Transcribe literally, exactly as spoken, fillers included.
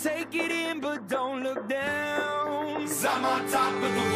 Take it in, but don't look down. 'Cause I'm on top of the